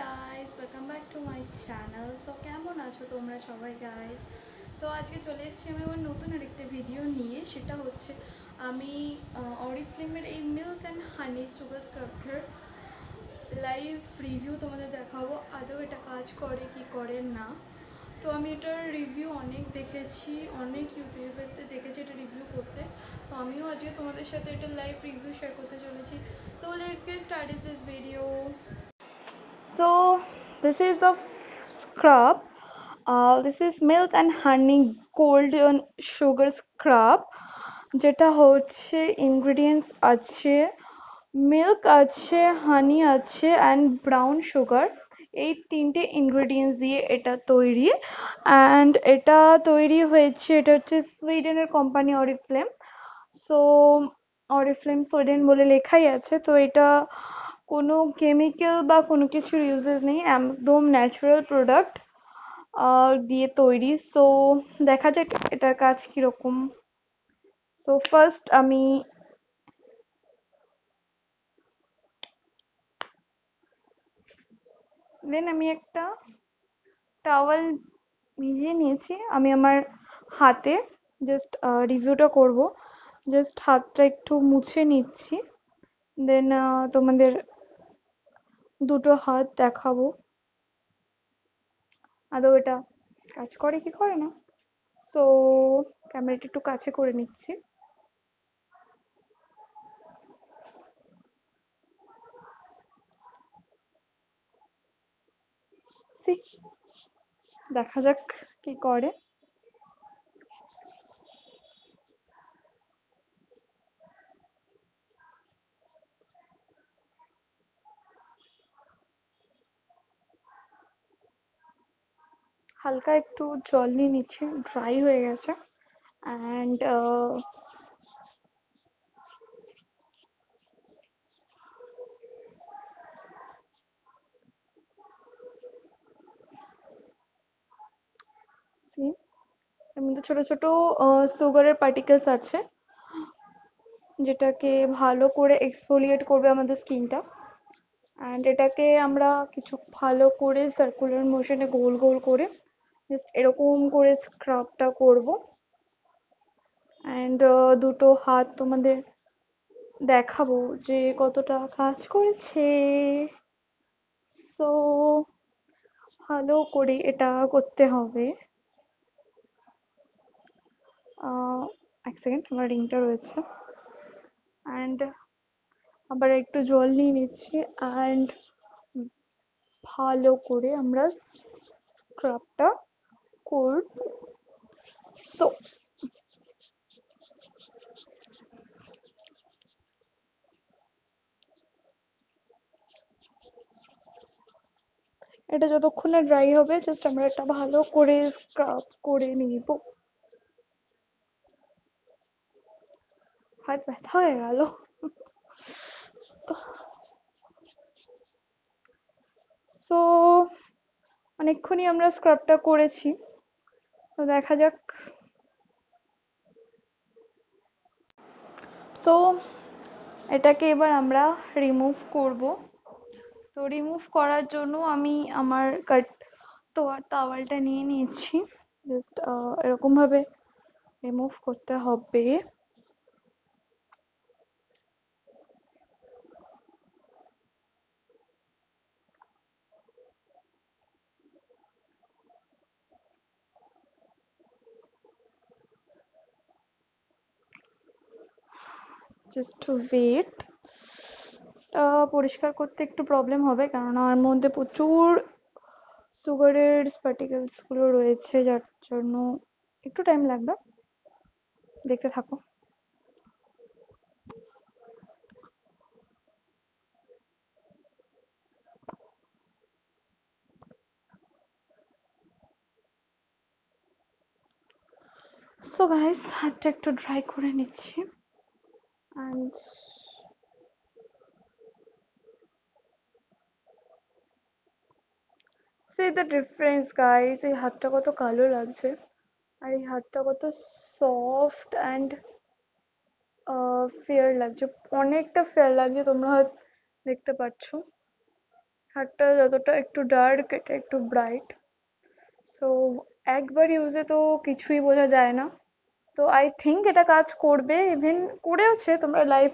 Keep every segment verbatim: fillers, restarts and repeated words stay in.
Guys, welcome back to my channel. So কেমন আছো তোমরা সবাই গাইস? সো আজকে চলে এসেছি আমি আমার নতুন আরেকটা ভিডিও নিয়ে। সেটা হচ্ছে আমি অরিফ্লেমের এই মিল্ক অ্যান্ড হানি সুগার স্ক্রাবটার লাইভ রিভিউ তোমাদের দেখাবো। আদৌ এটা কাজ করে কি করে না। তো আমি এটার রিভিউ অনেক দেখেছি, অনেক ইউটিউবেতে দেখেছি এটা রিভিউ করতে। তো আমিও আজকে তোমাদের সাথে এটা লাইভ রিভিউ শেয়ার করতে চলেছি। So let's get start this video. So this is the scrub. Uh, this is milk and honey golden sugar scrub, যেটা হচ্ছে ইনগ্রেডিয়েন্টস আছে মিল্ক আছে, হানি আছে অ্যান্ড ব্রাউন সুগার। এই তিনটে ইনগ্রেডিয়েন্টস দিয়ে এটা তৈরি, অ্যান্ড এটা তৈরি হয়েছে, এটা হচ্ছে সুইডেনের company Oriflame. So Oriflame Sweden বলে লেখাই আছে। তো এটা কোনো কেমিক্যাল বা কোনো কিছুর ইউজেস নেই, একদম ন্যাচারাল প্রোডাক্ট দিয়ে তৈরি। সো দেখা যাক এটার কাজ কিরকম। সো ফার্স্ট আমি দেন আমি একটা টাওয়াল ভিজিয়ে নিয়েছি। আমি আমার হাতে জাস্ট রিভিউটা করব, জাস্ট হাতটা একটু মুছে নিচ্ছি। দেন তোমাদের দুটো হাত দেখাবো আদৌ এটা কাজ করে কি করে না। সো ক্যামেরাটা একটু কাছে করে নিচ্ছি। দেখা যাক কি করে। হালকা একটু জল নিয়ে নিচ্ছি, ড্রাই হয়ে গেছে। অ্যান্ড এর মধ্যে ছোট ছোট সুগারের পার্টিকেলস আছে, যেটাকে ভালো করে এক্সফোলিয়েট করবে আমাদের স্কিনটা। অ্যান্ড এটাকে আমরা কিছু ভালো করে সার্কুলার মোশনে গোল গোল করে জাস্ট এরকম করে স্ক্রাবটা করব। অ্যান্ড দুটো হাত তোমাদের দেখাবো যে কতটা কাজ করেছে। সো ভালো করে এটা করতে হবে। এক সেকেন্ড, আমার রিংটা রয়েছে। অ্যান্ড আবার একটু জল নিয়ে নিচ্ছি, অ্যান্ড ভালো করে আমরা স্ক্রাবটা করব। সো এটা যতক্ষণ না ড্রাই হবে, জাস্ট আমরা এটা ভালো করে স্ক্রাব করে নিব। হাত ব্যথা হয়ে গেল। সো অনেকক্ষণই আমরা স্ক্রাবটা করেছি, তো দেখা যাক। সো এটাকে এবার আমরা রিমুভ করব। তো রিমুভ করার জন্য আমি আমার কাট তো টাওয়ালটা নিয়ে নিয়েছি। জাস্ট এরকম ভাবে রিমুভ করতে হবে। Just wait. পরিষ্কার করতে একটু প্রবলেম হবে, কেননা এর মধ্যে প্রচুর সুগারের পার্টিকেলস গুলো রয়েছে, যার জন্য একটু টাইম লাগবে। দেখতে থাকো। সো গাইস, হাতটা একটু ড্রাই করে নিচ্ছি। And see the difference guys, এই হাতটা কত কালো লাগছে, আর এই হাতটা কত সফট অ্যান্ড ফেয়ার লাগছে, অনেকটা ফেয়ার লাগছে, তোমরা হয়তো দেখতে পাচ্ছ। হাতটা যতটা একটু ডার্ক এটা একটু ব্রাইট। সো একবার ইউজে তো কিছুই বোঝা যায় না। তো আই থিঙ্ক এটা কাজ করবে, ইভেন করেওছে, তোমরা লাইভ।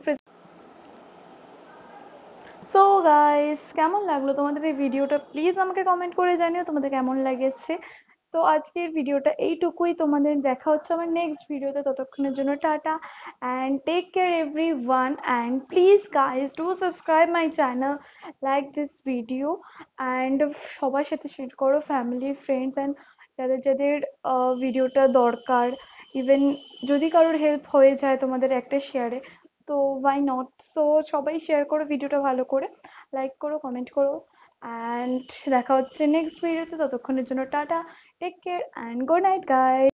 সো গাইস, কেমন লাগলো তোমাদের এই ভিডিওটা প্লিজ আমাকে কমেন্ট করে জানিও তোমাদের কেমন লেগেছে। সো আজকের ভিডিওটা এইটুকুই, তোমাদের দেখা হচ্ছে আমার নেক্সট ভিডিওতে, ততক্ষণের জন্য tata and take care everyone, and please guys do subscribe my channel, like this video, and সবার সাথে শেয়ার করো, ফ্যামিলি ফ্রেন্ডস অ্যান্ড যাদের যাদের ভিডিওটা দরকার। ইভেন যদি কারোর হেল্প হয়ে যায় তোমাদের একটা শেয়ারে, তো ওয়াই নট। সো সবাই শেয়ার করো ভিডিওটা, ভালো করে লাইক করো, কমেন্ট করো, অ্যান্ড দেখা হচ্ছে নেক্সট ভিডিওতে, ততক্ষণের জন্য tata, take care and good night guys.